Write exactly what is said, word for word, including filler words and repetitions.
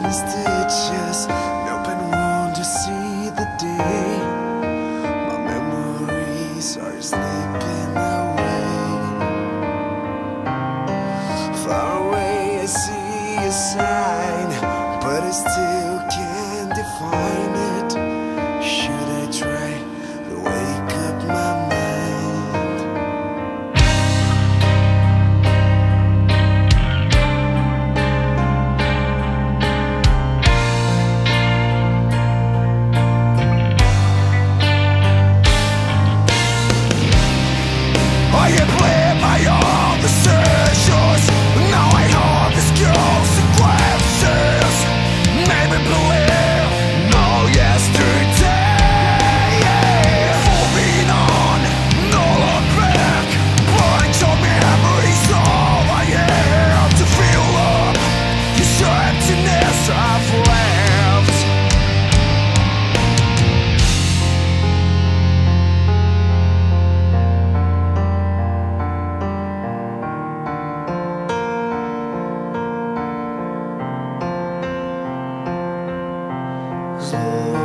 in stitches, an open wound to see the day. My memories are slipping away. Far away I see a sign, but I still can't define it. Should I try to wake up my mind? I have lived by all the decisions. Now I have the skills and glances. Maybe believe no yesterday. Moving on, no look back. Bunch of memories, all I have to fill up this emptiness I've left. So